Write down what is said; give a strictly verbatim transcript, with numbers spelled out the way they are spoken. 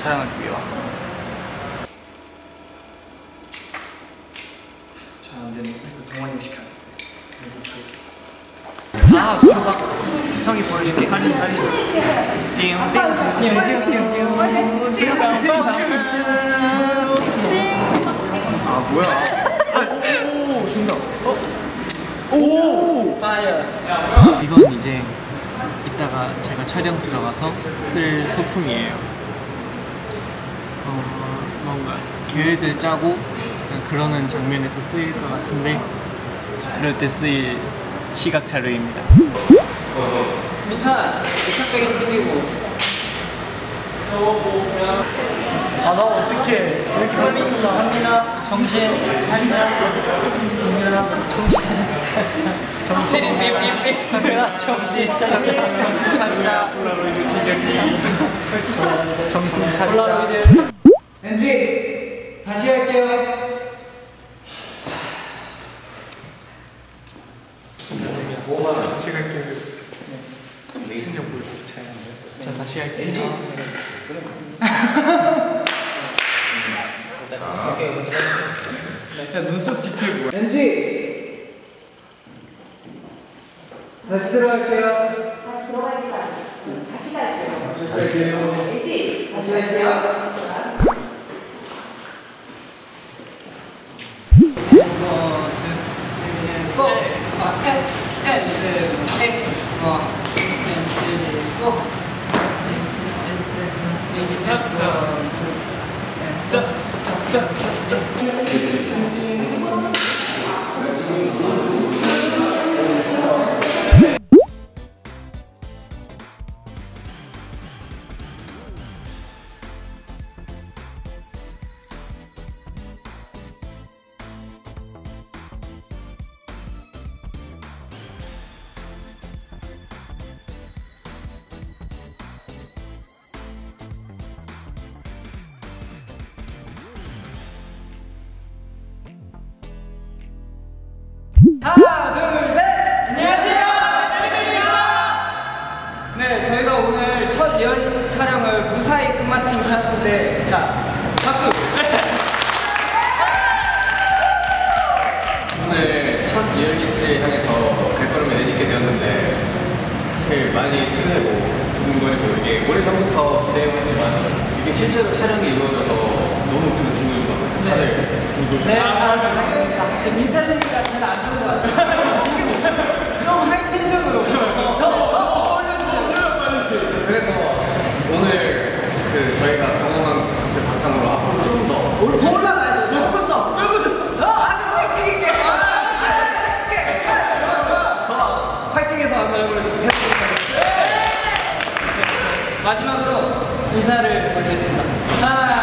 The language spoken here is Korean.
촬영하기 위해 왔습니다. 잘 안 되네. 이거 동원이 시켜야 돼. 아, 좋아. 형이 보여줄게. 할인, 할인. 아, 뭐야? 오, 준다. 어? 오! 파이어. 이건 이제 이따가 제가 촬영 들어가서 쓸 소품이에요. 어, 뭔가 계획을 짜고 그러는 장면에서 쓰일 것 같은데 이럴 때 쓰일 시각 자료입니다. 민찬, 부착백이 챙기고. 아, 나 어떡해. 왜 이렇게 한민아, 한민아, 정신 차리자. 한민아, 정신 차리자. 정신 삐삐삐. 한민아, 정신 차리자. 정신 차리자. 폴라로이드 진격이. 정신 차리자. 폴라로이드. 엔지, 다시 할게요. 다시 갈게요. 챙겨 보여줘. 자, 다시 할게요. 엔지. 야, 눈썹 디테일 뭐야? 엔지! 다시 들어갈게요. 다시 들어갈게요. 다시 갈게요. 다시 갈게요. 엔지! 다시 할게요. 하나, 둘, 셋! 안녕하세요! 땡땡입니다! 네, 저희가 오늘 첫 리얼리티 촬영을 무사히 끝마친 하는데, 자, 박수! 오늘 첫 리얼리티를 향해서 발걸음을 내딛게 되었는데 사실 많이 설레고 두근거리고 이게 오래전부터 기대해왔지만 이게 실제로 촬영이 이루어져서 너무 기분이 좋아요. 다들 네, 아, 지금 민찬이니까 잘 안 좋은 것 같아요. 좀 하이텐션으로 더 올려주세요. 그래서 오늘 그 저희가 경험한 것을 바탕으로 앞으로 좀 더 더 올라가야죠. 조금 더, 조금 더. 아주 파이팅 있게. 더 파이팅해서 한번 해보도록 하겠습니다. 마지막으로 인사를 올리겠습니다. 하나,